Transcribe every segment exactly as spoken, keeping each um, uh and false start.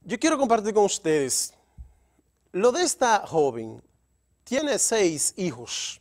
Yo quiero compartir con ustedes lo de esta joven. Tiene seis hijos,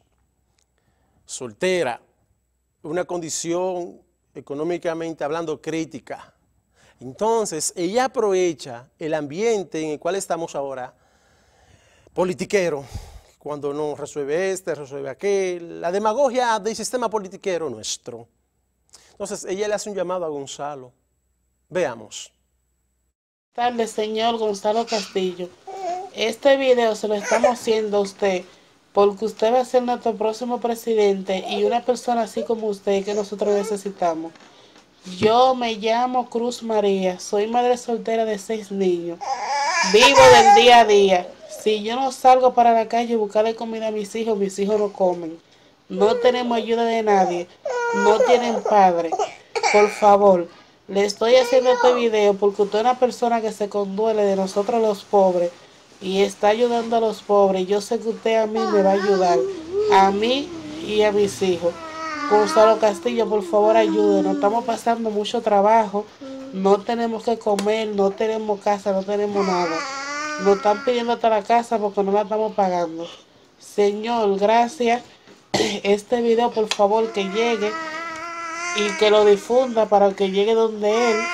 soltera, una condición económicamente hablando crítica. Entonces, ella aprovecha el ambiente en el cual estamos ahora, politiquero, cuando no resuelve este, resuelve aquel, la demagogia del sistema politiquero nuestro. Entonces, ella le hace un llamado a Gonzalo. Veamos. Buenas tardes, señor Gonzalo Castillo. Este video se lo estamos haciendo a usted porque usted va a ser nuestro próximo presidente y una persona así como usted que nosotros necesitamos. Yo me llamo Cruz María, soy madre soltera de seis niños. Vivo del día a día. Si yo no salgo para la calle a buscarle comida a mis hijos, mis hijos no comen. No tenemos ayuda de nadie. No tienen padre. Por favor, le estoy haciendo este video porque usted es una persona que se conduele de nosotros los pobres y está ayudando a los pobres. Yo sé que usted a mí me va a ayudar, a mí y a mis hijos. Gonzalo Castillo, por favor, ayúdenos. Estamos pasando mucho trabajo, no tenemos que comer, no tenemos casa, no tenemos nada. Nos están pidiendo hasta la casa porque no la estamos pagando. Señor, gracias. Este video, por favor, que llegue y que lo difunda para que llegue donde él.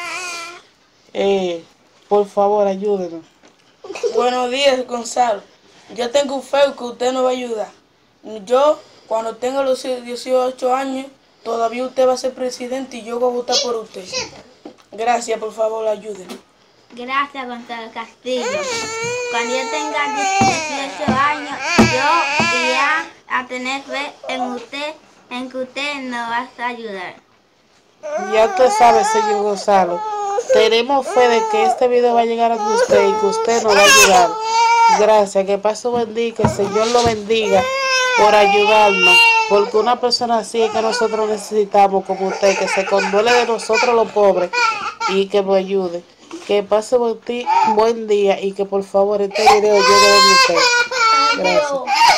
Eh, por favor, ayúdenos. Buenos días, Gonzalo. Yo tengo fe que usted nos va a ayudar. Yo, cuando tenga los dieciocho años, todavía usted va a ser presidente y yo voy a votar por usted. Gracias, por favor, ayúdenos. Gracias, Gonzalo Castillo. Cuando yo tenga dieciocho años, yo voy a tener fe en usted, en que usted nos va a ayudar. Ya usted sabe, señor Gonzalo, tenemos fe de que este video va a llegar a usted y que usted nos va a ayudar. Gracias, que pase un buen día y que el Señor lo bendiga por ayudarnos, porque una persona así es que nosotros necesitamos, como usted, que se conduele de nosotros los pobres y que nos ayude. Que pase un buen día y que por favor este video llegue a usted. Gracias.